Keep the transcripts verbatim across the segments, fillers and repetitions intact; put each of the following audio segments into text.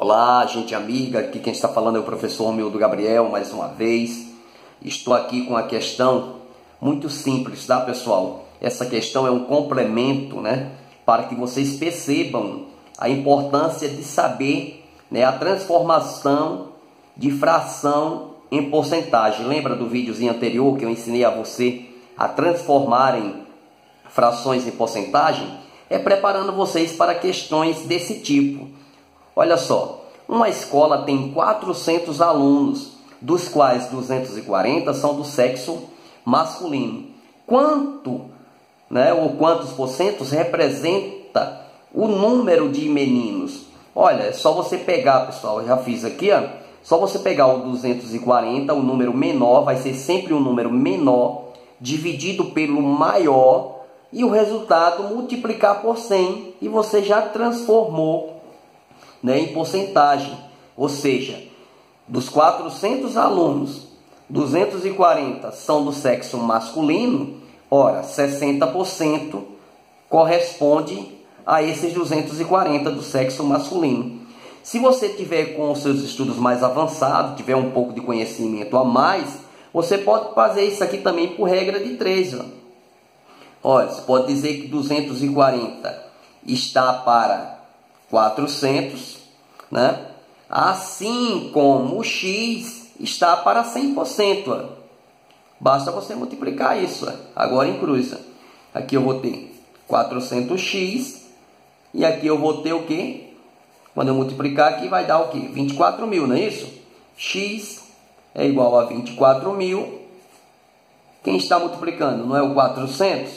Olá, gente amiga, aqui quem está falando é o professor Romildo Gabriel, mais uma vez. Estou aqui com uma questão muito simples, tá, pessoal? Essa questão é um complemento, né, para que vocês percebam a importância de saber, né, a transformação de fração em porcentagem. Lembra do videozinho anterior que eu ensinei a você a transformarem frações em porcentagem? É preparando vocês para questões desse tipo. Olha só, uma escola tem quatrocentos alunos, dos quais duzentos e quarenta são do sexo masculino. Quanto, né, ou quantos porcentos representa o número de meninos? Olha, é só você pegar, pessoal, eu já fiz aqui, ó, só você pegar o duzentos e quarenta, o número menor, vai ser sempre um número menor, dividido pelo maior, e o resultado multiplicar por cem, e você já transformou, né, em porcentagem. Ou seja, dos quatrocentos alunos, duzentos e quarenta são do sexo masculino. Ora, sessenta por cento corresponde a esses duzentos e quarenta do sexo masculino. Se você tiver com os seus estudos mais avançados, tiver um pouco de conhecimento a mais, você pode fazer isso aqui também por regra de três. Ó. Olha, você pode dizer que duzentos e quarenta está para quatrocentos, né? Assim como o x está para cem por cento. Ó. Basta você multiplicar isso. Ó. Agora em cruz. Ó. Aqui eu vou ter quatrocentos x e aqui eu vou ter o quê? Quando eu multiplicar aqui vai dar o quê? vinte e quatro mil, não é isso? X é igual a vinte e quatro mil. Quem está multiplicando? Não é o quatrocentos?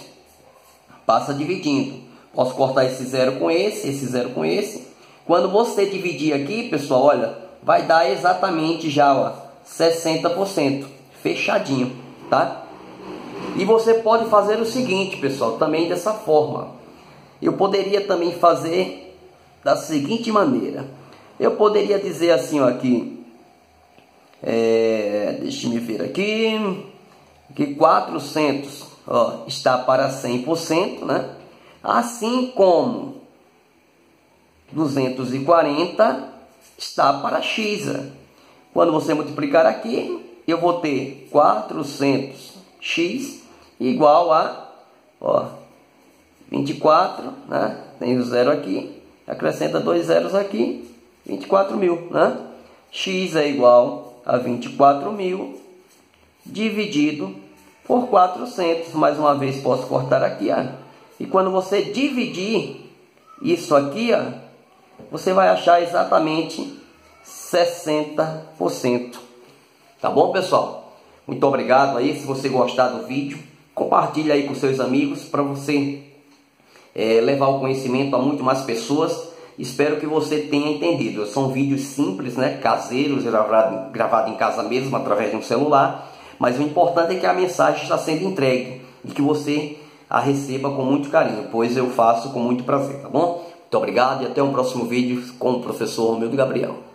Passa dividindo. Posso cortar esse zero com esse, esse zero com esse. Quando você dividir aqui, pessoal, olha, vai dar exatamente já, ó, sessenta por cento. Fechadinho, tá? E você pode fazer o seguinte, pessoal, também dessa forma. Eu poderia também fazer da seguinte maneira. Eu poderia dizer assim, ó, aqui, é, deixa eu ver aqui, que quatrocentos, ó, está para cem por cento, né? Assim como duzentos e quarenta está para x. Quando você multiplicar aqui, eu vou ter quatrocentos x igual a, ó, vinte e quatro, né? Tem o zero aqui, acrescenta dois zeros aqui, vinte e quatro mil, né? X é igual a vinte e quatro mil dividido por quatrocentos. Mais uma vez posso cortar aqui, ó. E quando você dividir isso aqui, ó, você vai achar exatamente sessenta por cento. Tá bom, pessoal? Muito obrigado aí. Se você gostar do vídeo, compartilhe aí com seus amigos para você é, levar o conhecimento a muito mais pessoas. Espero que você tenha entendido. São vídeos simples, né, caseiros, gravados gravado em casa mesmo, através de um celular. Mas o importante é que a mensagem está sendo entregue e que você a receba com muito carinho, pois eu faço com muito prazer, tá bom? Muito obrigado e até um próximo vídeo com o professor Romildo Gabriel.